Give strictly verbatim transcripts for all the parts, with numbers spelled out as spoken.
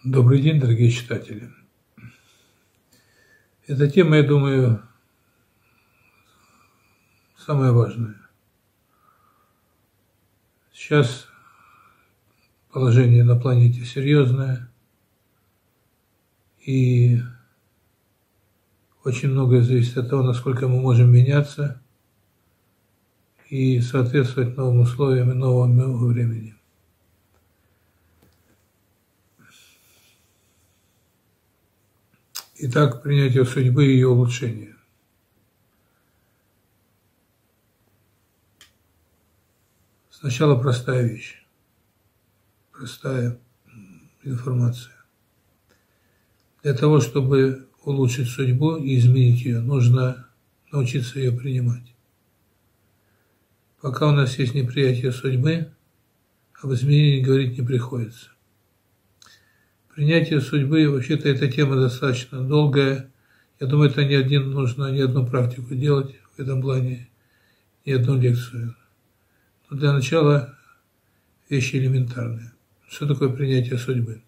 Добрый день, дорогие читатели. Эта тема, я думаю, самая важная. Сейчас положение на планете серьезное, и очень многое зависит от того, насколько мы можем меняться и соответствовать новым условиям и новому времени. Итак, принятие судьбы и ее улучшение. Сначала простая вещь, простая информация. Для того, чтобы улучшить судьбу и изменить ее, нужно научиться ее принимать. Пока у нас есть неприятие судьбы, об изменении говорить не приходится. Принятие судьбы, вообще-то, эта тема достаточно долгая. Я думаю, это не один, нужно не одну практику делать в этом плане, не одну лекцию. Но для начала вещи элементарные. Что такое принятие судьбы?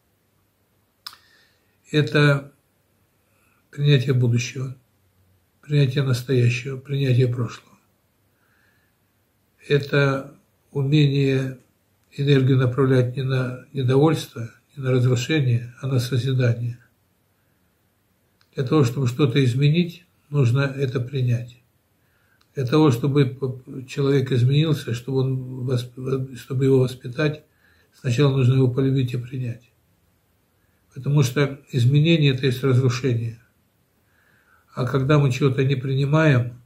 Это принятие будущего, принятие настоящего, принятие прошлого. Это умение энергию направлять не на недовольство, не на разрушение, а на созидание. Для того, чтобы что-то изменить, нужно это принять. Для того, чтобы человек изменился, чтобы, он, чтобы его воспитать, сначала нужно его полюбить и принять. Потому что изменение – это есть разрушение. А когда мы чего-то не принимаем,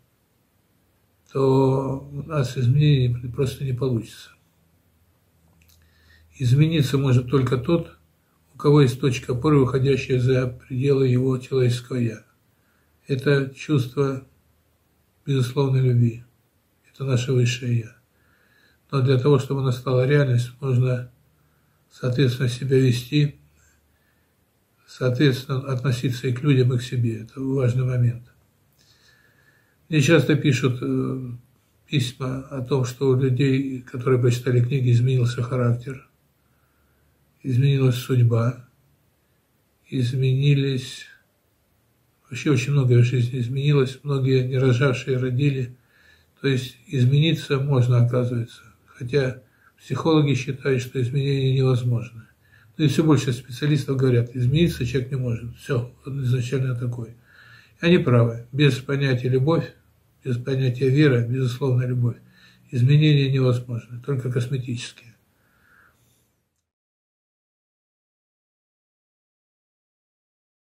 то у нас изменение просто не получится. Измениться может только тот, у кого есть точка опоры, выходящая за пределы его человеческого «я». Это чувство безусловной любви. Это наше высшее «я». Но для того, чтобы оно стало реальностью, нужно, соответственно, себя вести, соответственно, относиться и к людям, и к себе. Это важный момент. Мне часто пишут э, письма о том, что у людей, которые прочитали книги, изменился характер, изменилась судьба, изменились... Вообще очень многое в жизни изменилось, многие не рожавшие родили. То есть измениться можно, оказывается. Хотя психологи считают, что изменения невозможны. Ну и все больше специалистов говорят, измениться человек не может. Все, он изначально такой. И они правы. Без понятия любовь, без понятия вера, безусловно, любовь, изменения невозможны, только косметические.